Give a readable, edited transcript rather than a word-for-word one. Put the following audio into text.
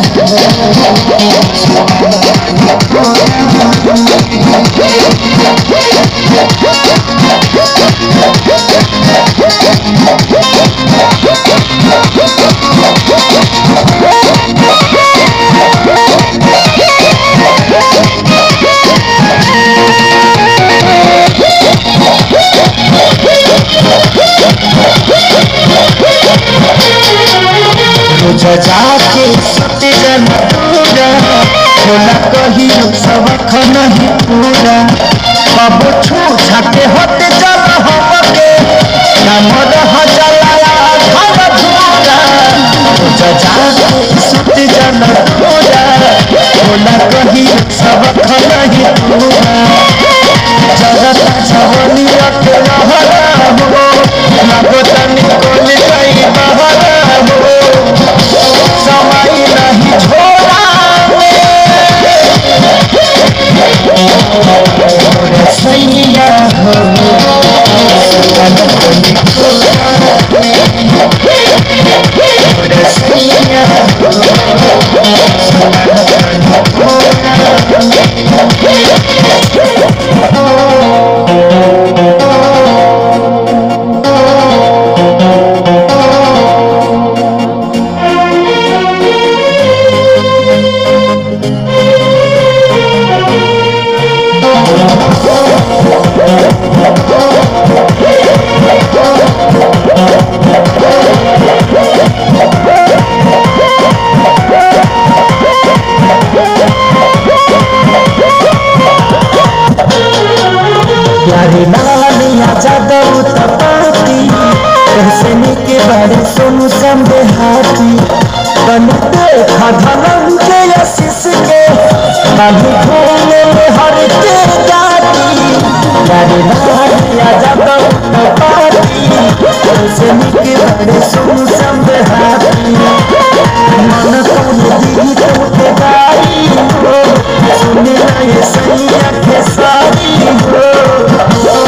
जाके सत्य जन पूरा होला कही सबक नहीं पूरा कब छू छाके होते चल हमके नमर हजलाया घर धूरा जाके सत्य जन पूरा होला कही सबक नहीं पूरा जगत छवनिया के लहरा हो लगतनी कोली गई बहरा हो समय नहीं छोड़ा सैया हो जादव तपाती कहसनी के बारे सोनू संबे हाथी बन देखा धनम के आशीष के बाली घूमे में हर के जाती यारे नारिया जादव तपाती कहसनी के बारे सोनू संबे हाथी मन को दी तो के गाई हो सुने ना ये सैया के सारी हो